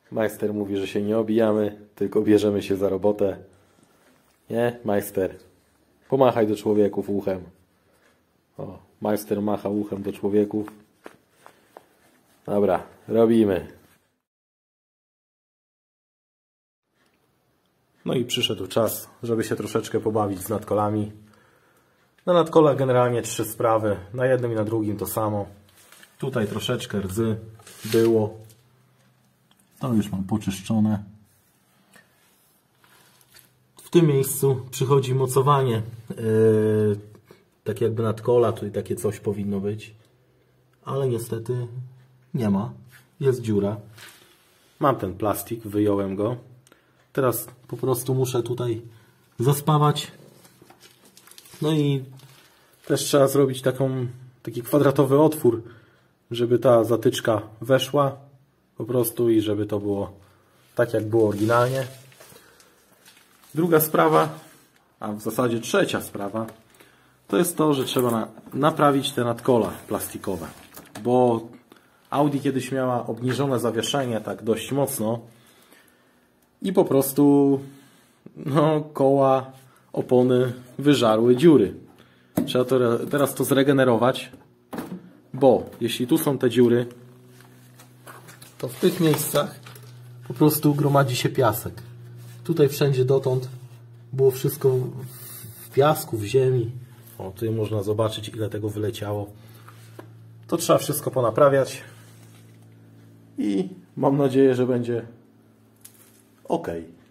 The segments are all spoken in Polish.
Majster mówi, że się nie obijamy, tylko bierzemy się za robotę. Nie, majster? Pomachaj do człowieków uchem. O, majster macha uchem do człowieków. Dobra, robimy. No i przyszedł czas, żeby się troszeczkę pobawić z nadkolami. Na nadkolach generalnie 3 sprawy. Na jednym i na drugim to samo. Tutaj troszeczkę rdzy było. To już mam poczyszczone. W tym miejscu przychodzi mocowanie. Tak jakby nadkola, tutaj takie coś powinno być. Ale niestety nie ma. Jest dziura. Mam ten plastik, wyjąłem go. Teraz po prostu muszę tutaj zaspawać. No i też trzeba zrobić taki kwadratowy otwór, żeby ta zatyczka weszła po prostu i żeby to było tak, jak było oryginalnie. Druga sprawa, a w zasadzie trzecia sprawa, to jest to, że trzeba naprawić te nadkola plastikowe. Bo Audi kiedyś miała obniżone zawieszenie tak dość mocno i po prostu koła, opony wyżarły dziury. Trzeba teraz to zregenerować, bo jeśli tu są te dziury, to w tych miejscach po prostu gromadzi się piasek. Tutaj wszędzie dotąd było wszystko w piasku, w ziemi. O, tutaj można zobaczyć, ile tego wyleciało. To trzeba wszystko ponaprawiać i mam nadzieję, że będzie ok.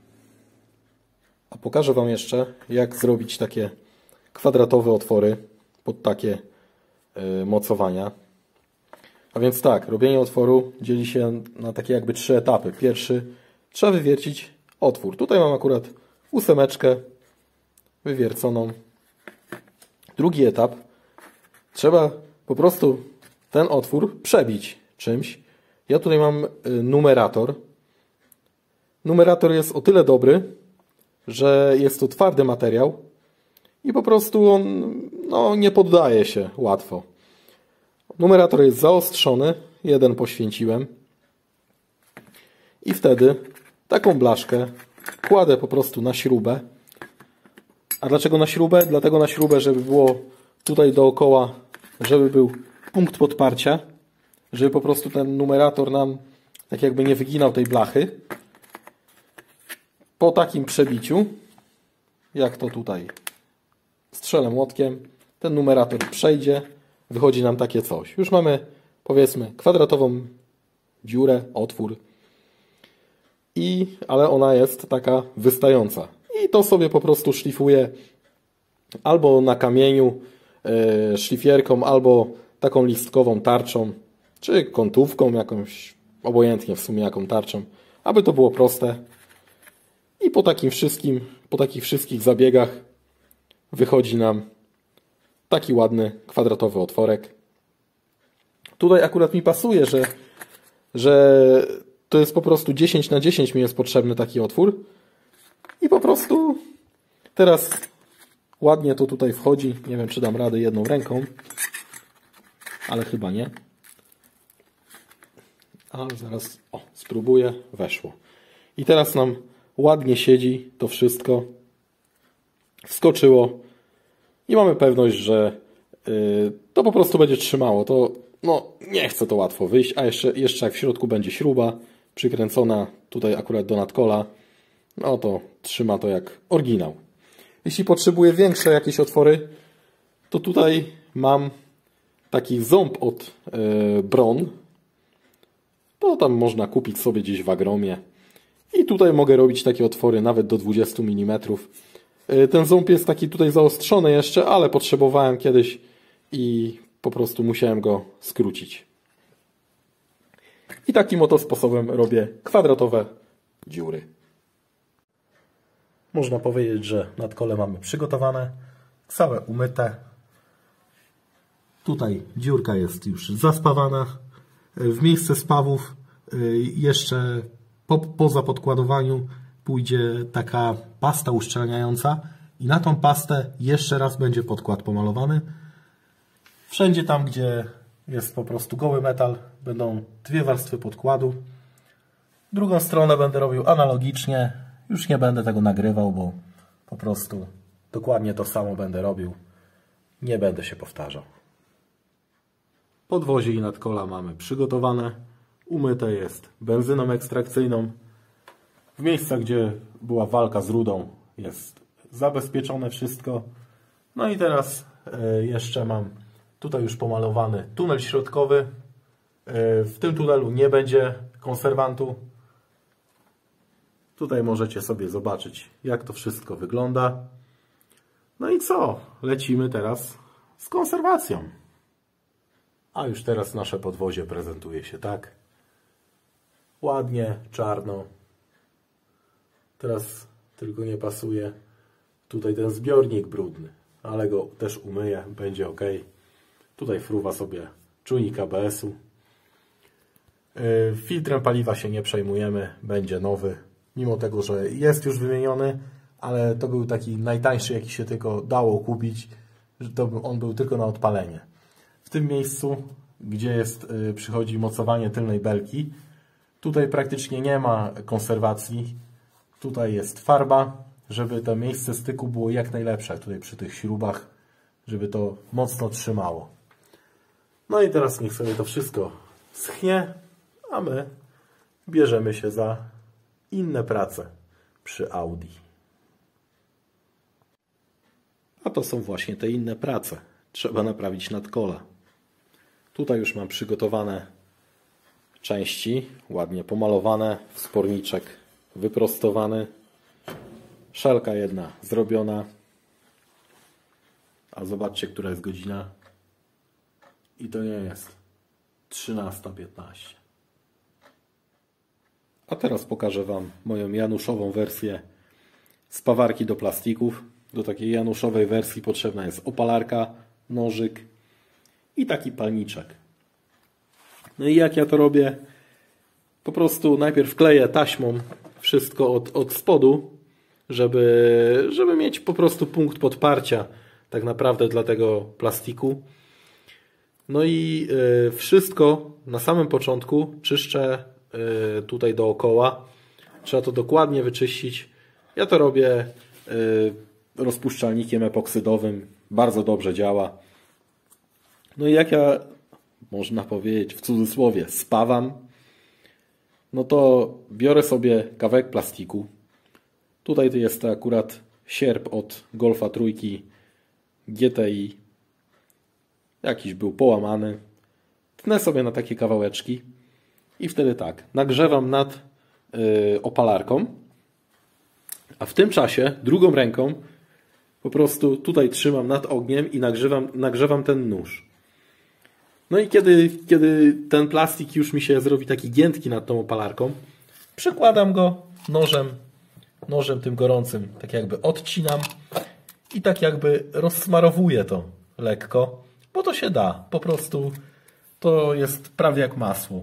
A pokażę Wam jeszcze, jak zrobić takie kwadratowe otwory pod takie mocowania. A więc tak, robienie otworu dzieli się na takie jakby 3 etapy. Pierwszy, trzeba wywiercić otwór. Tutaj mam akurat 8 wywierconą. Drugi etap, trzeba po prostu ten otwór przebić czymś. Ja tutaj mam numerator. Numerator jest o tyle dobry, że jest to twardy materiał i po prostu on nie poddaje się łatwo. Numerator jest zaostrzony, jeden poświęciłem i wtedy taką blaszkę kładę po prostu na śrubę. A dlaczego na śrubę? Dlatego na śrubę, żeby było tutaj dookoła, żeby był punkt podparcia, żeby po prostu ten numerator nam tak jakby nie wyginał tej blachy. Po takim przebiciu, jak to tutaj strzelę młotkiem, ten numerator przejdzie, wychodzi nam takie coś. Już mamy, powiedzmy, kwadratową dziurę, otwór, ale ona jest taka wystająca. I to sobie po prostu szlifuję albo na kamieniu szlifierką, albo taką listkową tarczą, czy kątówką jakąś, obojętnie w sumie jaką tarczą, aby to było proste. I po takich wszystkich zabiegach wychodzi nam taki ładny kwadratowy otworek. Tutaj akurat mi pasuje, że to jest po prostu 10 na 10 mi jest potrzebny taki otwór. I po prostu teraz ładnie to tutaj wchodzi. Nie wiem, czy dam radę jedną ręką, ale chyba nie. Ale zaraz spróbuję. Weszło. I teraz nam ładnie siedzi to wszystko. Wskoczyło. I mamy pewność, że to po prostu będzie trzymało. To nie chce to łatwo wyjść. A jeszcze jak w środku będzie śruba przykręcona tutaj akurat do nadkola, to trzyma to jak oryginał. Jeśli potrzebuję większe jakieś otwory, to tutaj mam taki ząb od Bron. To tam można kupić sobie gdzieś w Agromie. I tutaj mogę robić takie otwory nawet do 20 mm. Ten ząb jest taki tutaj zaostrzony jeszcze, ale potrzebowałem kiedyś i po prostu musiałem go skrócić. I takim oto sposobem robię kwadratowe dziury. Można powiedzieć, że nadkole mamy przygotowane, całe umyte. Tutaj dziurka jest już zaspawana. W miejsce spawów jeszcze po zapodkładowaniu pójdzie taka pasta uszczelniająca i na tą pastę jeszcze raz będzie podkład pomalowany. Wszędzie tam, gdzie jest po prostu goły metal, będą 2 warstwy podkładu. Drugą stronę będę robił analogicznie. Już nie będę tego nagrywał, bo po prostu dokładnie to samo będę robił. Nie będę się powtarzał. Podwozie i nadkola mamy przygotowane. Umyte jest benzyną ekstrakcyjną. W miejscach, gdzie była walka z rudą, jest zabezpieczone wszystko. No i teraz jeszcze mam tutaj już pomalowany tunel środkowy. W tym tunelu nie będzie konserwantu. Tutaj możecie sobie zobaczyć, jak to wszystko wygląda. No i co? Lecimy teraz z konserwacją. A już teraz nasze podwozie prezentuje się tak. Ładnie, czarno. Teraz tylko nie pasuje tutaj ten zbiornik brudny, ale go też umyję, będzie ok. Tutaj fruwa sobie czujnik ABS-u. Filtrem paliwa się nie przejmujemy, będzie nowy. Mimo tego, że jest już wymieniony, ale to był taki najtańszy, jaki się tylko dało kupić, że on był tylko na odpalenie. W tym miejscu, gdzie przychodzi mocowanie tylnej belki, tutaj praktycznie nie ma konserwacji. Tutaj jest farba, żeby to miejsce styku było jak najlepsze tutaj przy tych śrubach, żeby to mocno trzymało. No i teraz niech sobie to wszystko schnie, a my bierzemy się za inne prace przy Audi. A to są właśnie te inne prace. Trzeba naprawić nadkola. Tutaj już mam przygotowane części, ładnie pomalowane, wsporniczek wyprostowany, szelka jedna zrobiona. A zobaczcie, która jest godzina. I to nie jest 13:15. A teraz pokażę Wam moją januszową wersję spawarki do plastików. Do takiej januszowej wersji potrzebna jest opalarka, nożyk i taki palniczek. No i jak ja to robię? Po prostu najpierw kleję taśmą wszystko od spodu, żeby mieć po prostu punkt podparcia tak naprawdę dla tego plastiku. No i wszystko na samym początku czyszczę tutaj dookoła. Trzeba to dokładnie wyczyścić. Ja to robię rozpuszczalnikiem epoksydowym. Bardzo dobrze działa. No i jak ja, można powiedzieć w cudzysłowie, spawam, no to biorę sobie kawałek plastiku. Tutaj jest to akurat sierp od Golfa trójki GTI. Jakiś był połamany. Tnę sobie na takie kawałeczki i wtedy tak, nagrzewam nad opalarką, a w tym czasie drugą ręką po prostu tutaj trzymam nad ogniem i nagrzewam ten nóż. No i kiedy ten plastik już mi się zrobi taki giętki nad tą opalarką, przekładam go nożem tym gorącym, tak jakby odcinam i tak jakby rozsmarowuję to lekko, bo to się da, po prostu to jest prawie jak masło.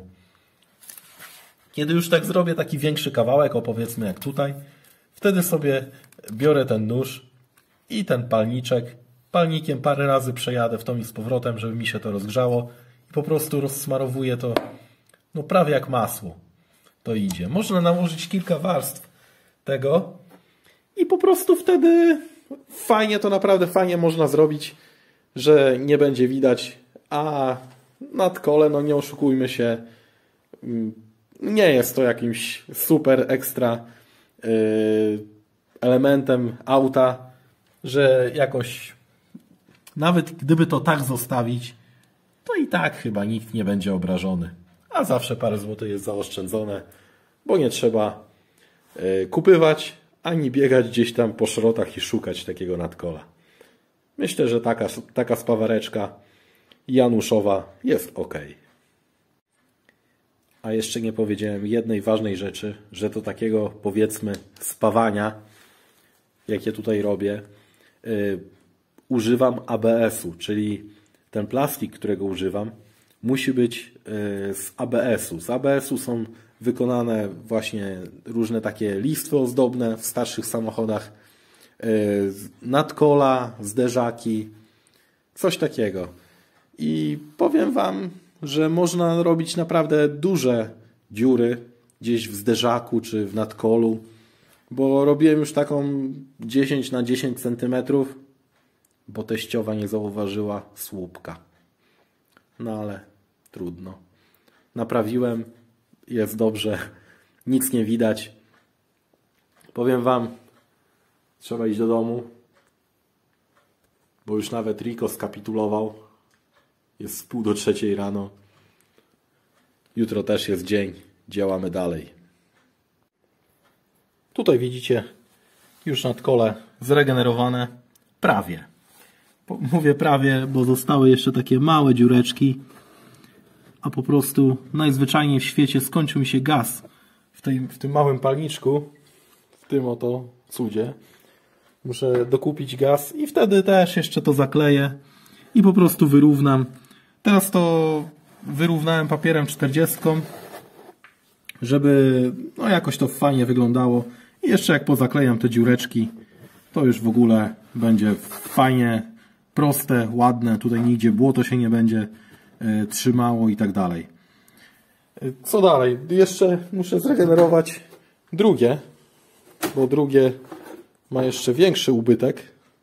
Kiedy już tak zrobię taki większy kawałek, powiedzmy jak tutaj, wtedy sobie biorę ten nóż i ten palniczek. Palnikiem parę razy przejadę w tą i z powrotem, żeby mi się to rozgrzało i po prostu rozsmarowuję to no prawie jak masło. To idzie. Można nałożyć kilka warstw tego i po prostu wtedy fajnie to naprawdę fajnie można zrobić, że nie będzie widać, a nadkole, no nie oszukujmy się, nie jest to jakimś super ekstra elementem auta, że jakoś nawet gdyby to tak zostawić, to i tak chyba nikt nie będzie obrażony. A zawsze parę złotych jest zaoszczędzone, bo nie trzeba kupywać, ani biegać gdzieś tam po szrotach i szukać takiego nadkola. Myślę, że taka spawareczka januszowa jest ok. A jeszcze nie powiedziałem jednej ważnej rzeczy, że do takiego, powiedzmy, spawania, jakie tutaj robię, używam ABS-u, czyli ten plastik, którego używam, musi być z ABS-u. Z ABS-u są wykonane właśnie różne takie listwy ozdobne w starszych samochodach, nadkola, zderzaki, coś takiego. I powiem Wam, że można robić naprawdę duże dziury gdzieś w zderzaku czy w nadkolu, bo robiłem już taką 10 na 10 cm, bo teściowa nie zauważyła słupka. No ale trudno. Naprawiłem, jest dobrze, nic nie widać. Powiem Wam, trzeba iść do domu, bo już nawet Rico skapitulował. Jest 2:30 rano. Jutro też jest dzień, działamy dalej. Tutaj widzicie już nadkole zregenerowane prawie. Mówię prawie, bo zostały jeszcze takie małe dziureczki, a po prostu najzwyczajniej w świecie skończył mi się gaz w tym małym palniczku, w tym oto cudzie. Muszę dokupić gaz i wtedy też jeszcze to zakleję i po prostu wyrównam. Teraz to wyrównałem papierem 40, żeby no jakoś to fajnie wyglądało. I jeszcze jak pozaklejam te dziureczki, to już w ogóle będzie fajnie, proste, ładne. Tutaj nigdzie błoto się nie będzie trzymało i tak dalej. Co dalej? Jeszcze muszę zregenerować drugie, bo drugie ma jeszcze większy ubytek.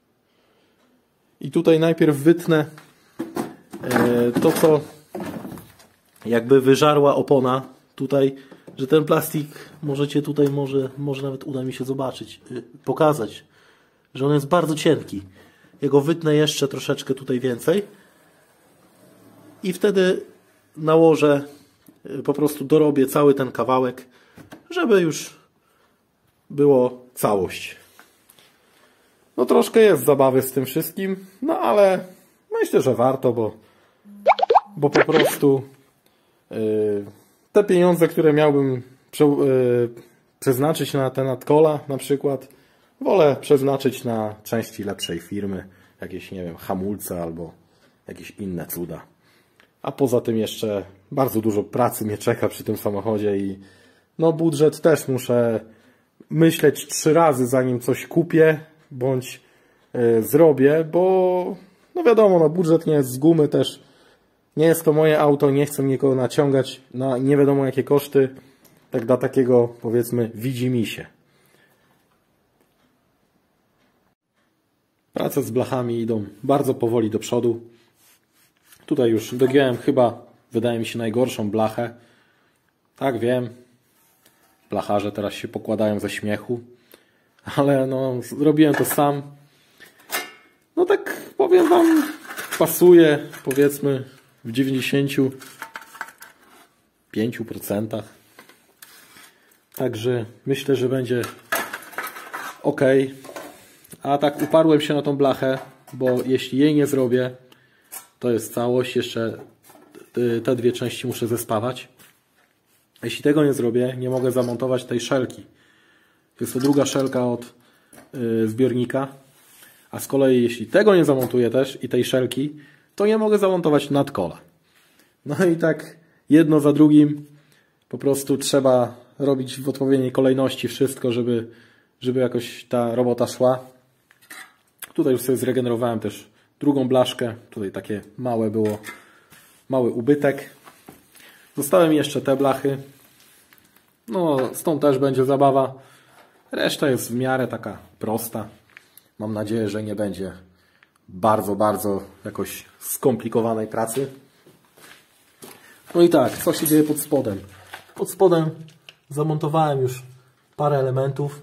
I tutaj najpierw wytnę to, co jakby wyżarła opona tutaj, że ten plastik możecie tutaj, może nawet uda mi się zobaczyć, pokazać, że on jest bardzo cienki. Ja go wytnę jeszcze troszeczkę tutaj więcej i wtedy nałożę, po prostu dorobię cały ten kawałek, żeby już było całość. No troszkę jest zabawy z tym wszystkim, no ale myślę, że warto, bo po prostu te pieniądze, które miałbym przeznaczyć na te nadkola na przykład, wolę przeznaczyć na części lepszej firmy, jakieś, nie wiem, hamulce albo jakieś inne cuda. A poza tym jeszcze bardzo dużo pracy mnie czeka przy tym samochodzie i no budżet też muszę myśleć 3 razy, zanim coś kupię bądź zrobię, bo no wiadomo, no budżet nie jest z gumy też. Nie jest to moje auto, nie chcę nikogo naciągać na nie wiadomo jakie koszty. Tak dla takiego, powiedzmy, widzimisię. Prace z blachami idą bardzo powoli do przodu. Tutaj już dogiąłem chyba, wydaje mi się, najgorszą blachę. Tak, wiem. Blacharze teraz się pokładają ze śmiechu. Ale no, zrobiłem to sam. No tak, powiem Wam, pasuje, powiedzmy, w 95%. Także myślę, że będzie ok. A tak uparłem się na tą blachę, bo jeśli jej nie zrobię, to jest całość. Jeszcze te dwie części muszę zespawać. Jeśli tego nie zrobię, nie mogę zamontować tej szelki. Jest to druga szelka od zbiornika. A z kolei jeśli tego nie zamontuję też i tej szelki, to nie mogę zamontować nadkola. No i tak jedno za drugim po prostu trzeba robić w odpowiedniej kolejności wszystko, żeby jakoś ta robota szła. Tutaj już sobie zregenerowałem też drugą blaszkę. Tutaj takie mały ubytek. Zostały mi jeszcze te blachy. No stąd też będzie zabawa. Reszta jest w miarę taka prosta. Mam nadzieję, że nie będzie bardzo jakoś skomplikowanej pracy. No i tak, co się dzieje pod spodem? Pod spodem zamontowałem już parę elementów.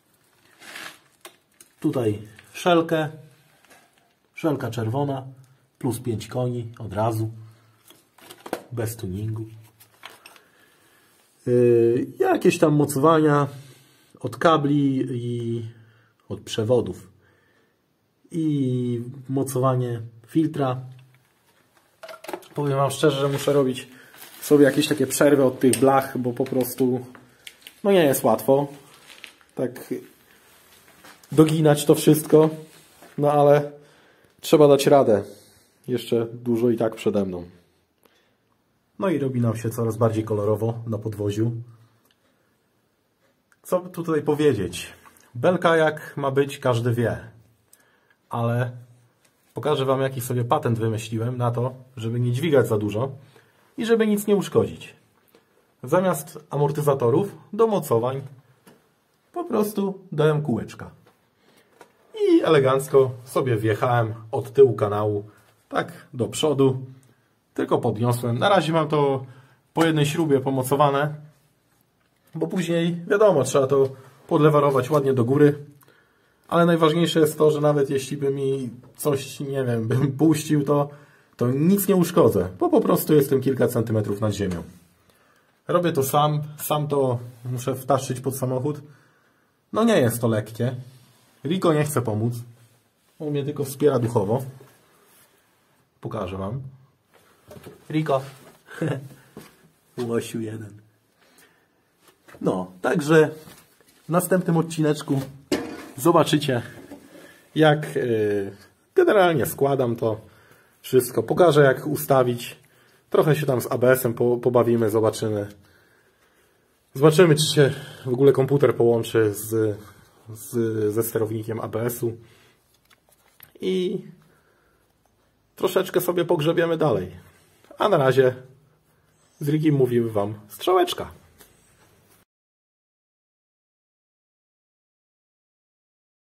Tutaj szelkę. Szelka czerwona. Plus 5 koni od razu. Bez tuningu. Jakieś tam mocowania od kabli i od przewodów. I mocowanie filtra. Powiem Wam szczerze, że muszę robić sobie jakieś takie przerwy od tych blach, bo po prostu no nie jest łatwo tak doginać to wszystko, no ale trzeba dać radę. Jeszcze dużo i tak przede mną. No i robi nam się coraz bardziej kolorowo na podwoziu. Co by tutaj powiedzieć? Belka jak ma być, każdy wie. Ale pokażę Wam, jaki sobie patent wymyśliłem na to, żeby nie dźwigać za dużo i żeby nic nie uszkodzić. Zamiast amortyzatorów do mocowań po prostu dałem kółeczka. I elegancko sobie wjechałem od tyłu kanału, tak do przodu. Tylko podniosłem. Na razie mam to po jednej śrubie pomocowane, bo później, wiadomo, trzeba to podlewarować ładnie do góry. Ale najważniejsze jest to, że nawet jeśli by mi coś, nie wiem, bym puścił, to nic nie uszkodzę, bo po prostu jestem kilka centymetrów nad ziemią. Robię to sam to muszę wtaszyć pod samochód. No nie jest to lekkie. Rico nie chce pomóc. On mnie tylko wspiera duchowo. Pokażę wam. Rico. Łosiu jeden. No, także w następnym odcineczku zobaczycie, jak generalnie składam to wszystko. Pokażę, jak ustawić. Trochę się tam z ABS-em pobawimy, zobaczymy. Zobaczymy, czy się w ogóle komputer połączy ze sterownikiem ABS-u. I troszeczkę sobie pogrzebiemy dalej. A na razie z Rikim mówimy wam strzałeczka.